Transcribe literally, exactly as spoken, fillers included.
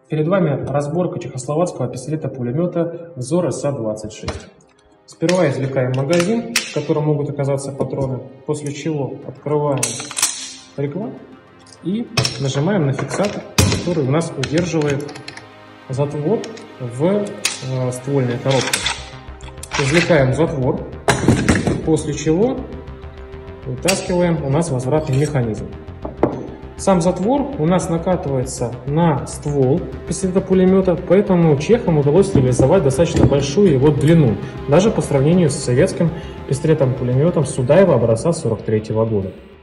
Перед вами разборка чехословацкого пистолета-пулемета «Взор эс а двадцать шесть». Сперва извлекаем магазин, в котором могут оказаться патроны, после чего открываем приклад и нажимаем на фиксатор, который у нас удерживает затвор в э, ствольной коробке. Извлекаем затвор, после чего вытаскиваем у нас возвратный механизм. Сам затвор у нас накатывается на ствол пистолета-пулемета, поэтому чехам удалось реализовать достаточно большую его длину, даже по сравнению с советским пистолетом-пулеметом Судаева образца сорок третьего года.